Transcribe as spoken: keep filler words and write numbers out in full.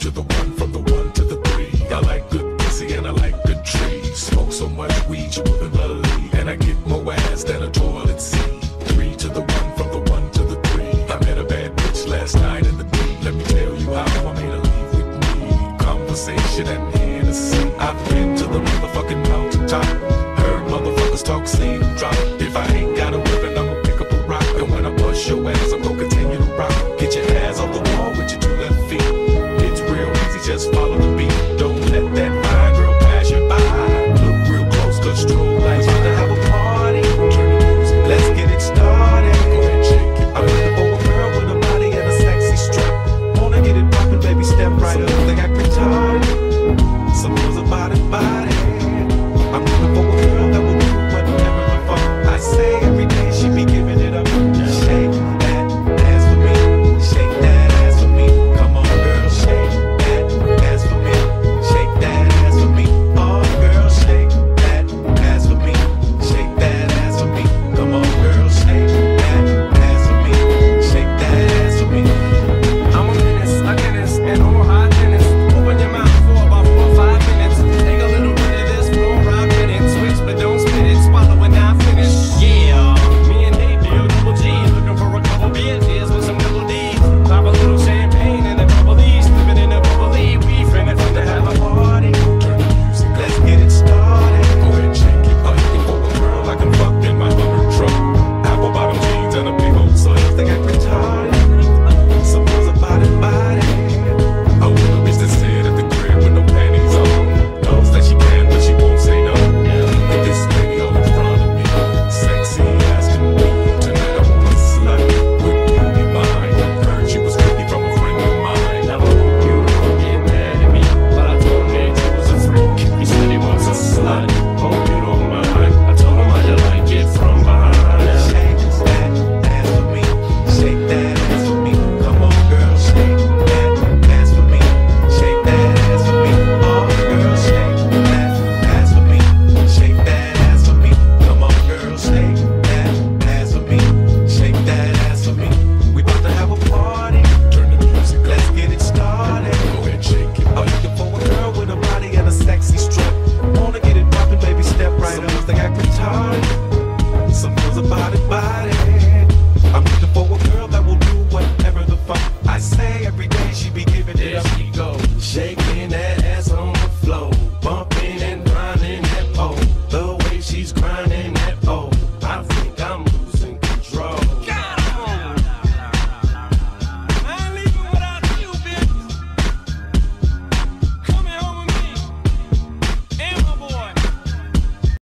to the one, from the one to the three. I like good pussy and I like good trees. Smoke so much weed you wouldn't believe, and I get more ass than a toilet seat. Three to the one, from the one to the three. I met a bad bitch last night in the D. Let me tell you how I made her leave with me. Conversation and Hennessy. I've been to the motherfucking mountaintop. Heard motherfuckers talk, seen them drop. If I ain't got a weapon, I'ma pick up a rock. And when I bust your ass, I'm